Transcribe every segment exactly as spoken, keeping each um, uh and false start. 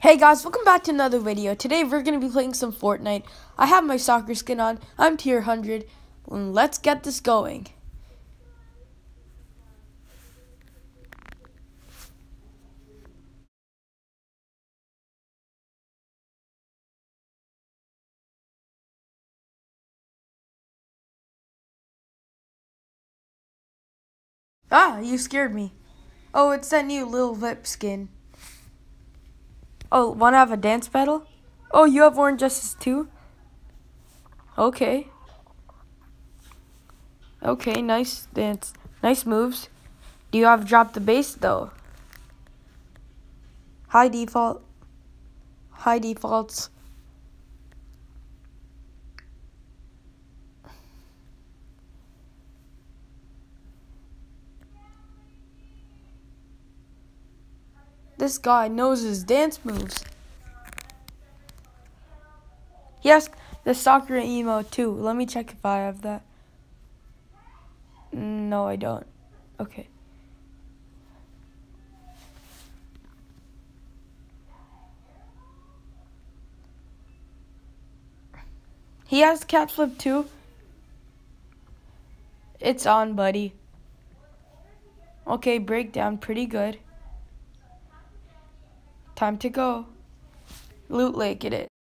Hey guys, welcome back to another video. Today we're going to be playing some Fortnite. I have my soccer skin on. I'm tier one hundred. Let's get this going. Ah, you scared me. Oh, it's that new Lil Vip skin. Oh, wanna have a dance battle? Oh, you have Orange Justice too? Okay. Okay, nice dance. Nice moves. Do you have Drop the Bass though? High default. High defaults. This guy knows his dance moves. He has the soccer emo too. Let me check if I have that. No, I don't. Okay. He has cat flip too. It's on, buddy. Okay, breakdown, pretty good. Time to go. Loot Lake, get it.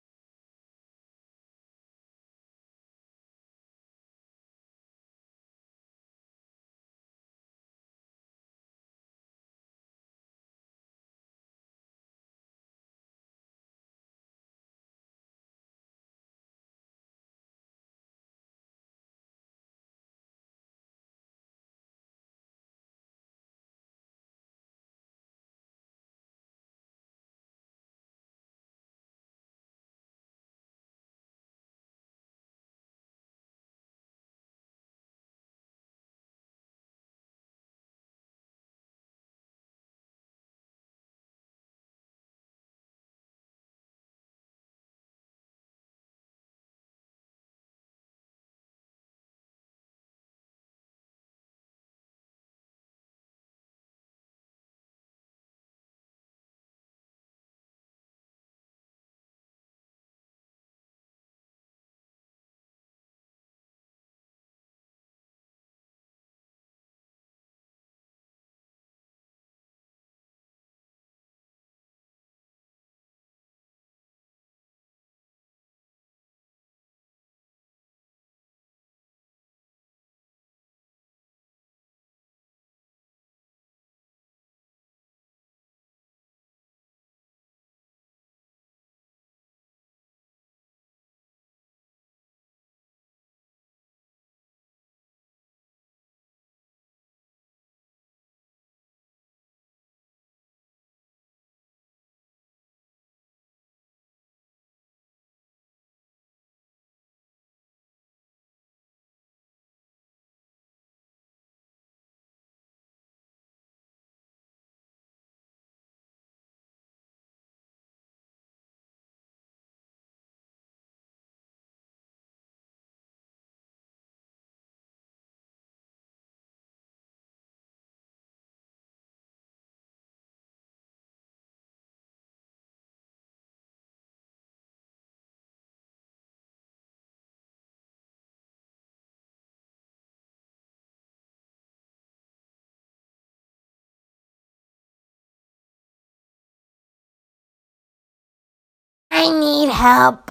I need help.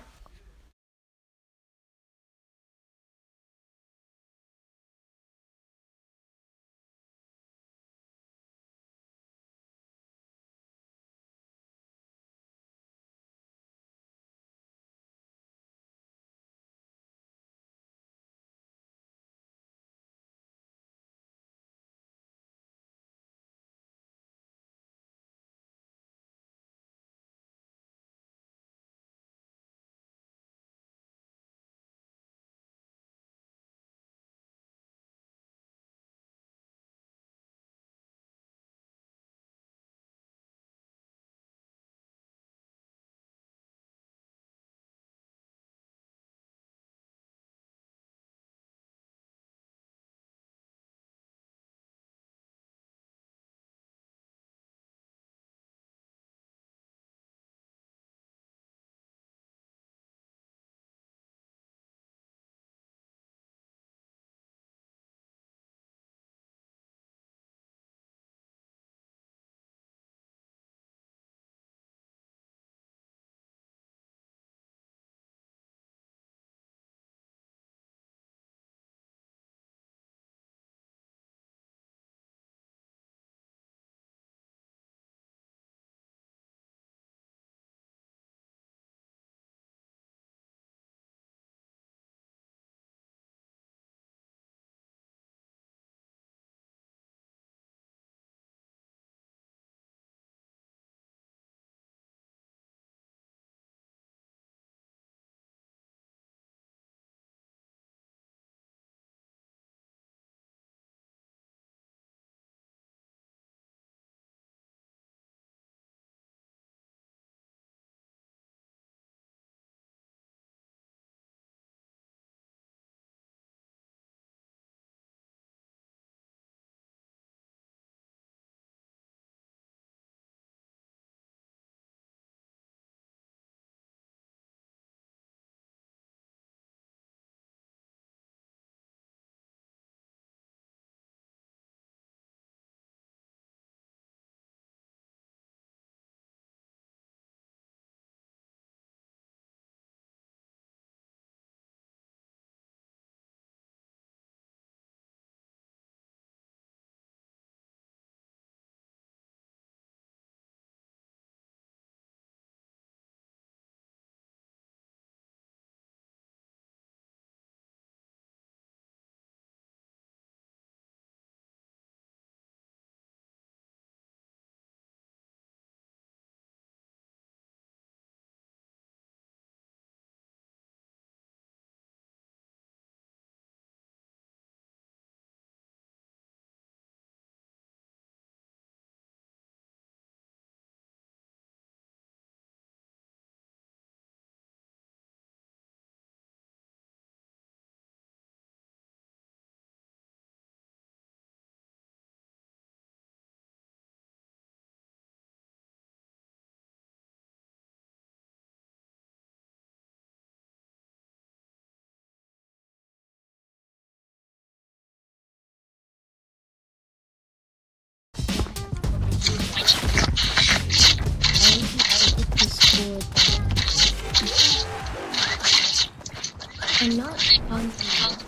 I'm not hungry.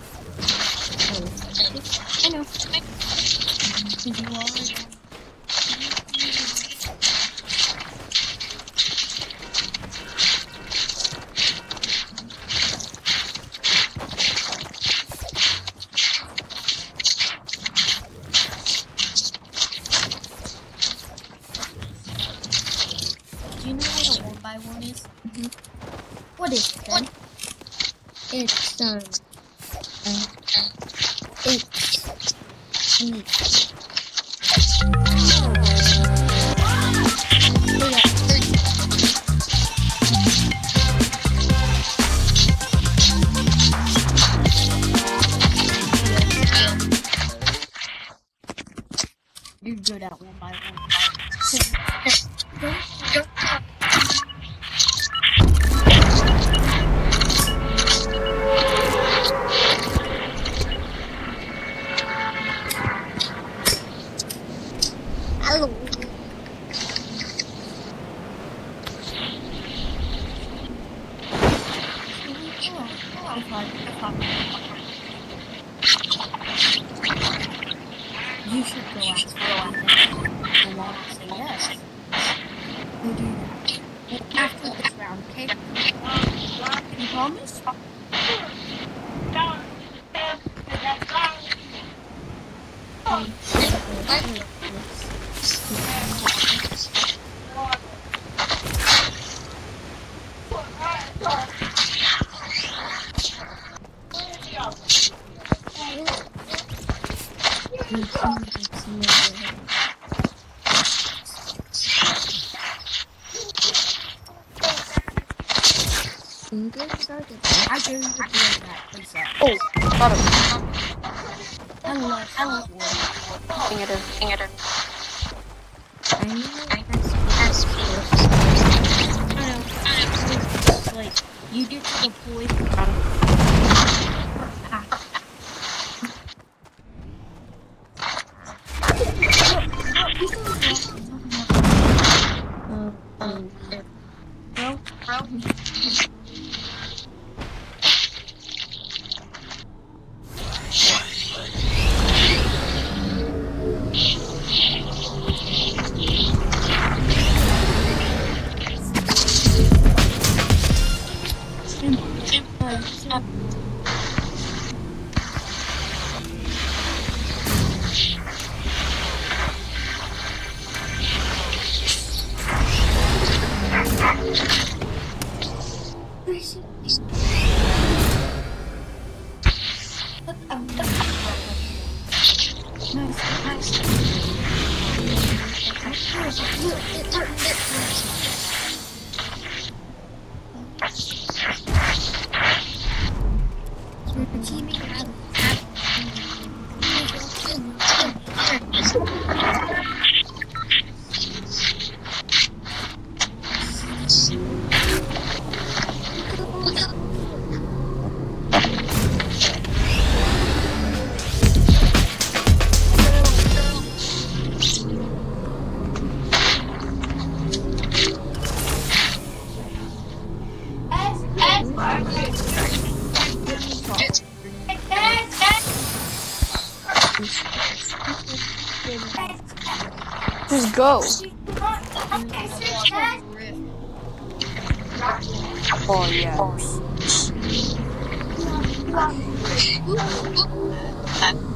I know. You are. Do you know what a one by one is? Mm-hmm. What is it then? It's um, uh, it's um, you're good at one by one. Hello. You should go ask for one. And I'll say yes. Go do that. After this round, okay? You promise? Um, I dare you to do that, please. Oh, got him. I love Hello. Dang it, dang it. I know that's sports. I know. It's like, you get to deploy. Um, bro, bro. Just go. Oh, yeah.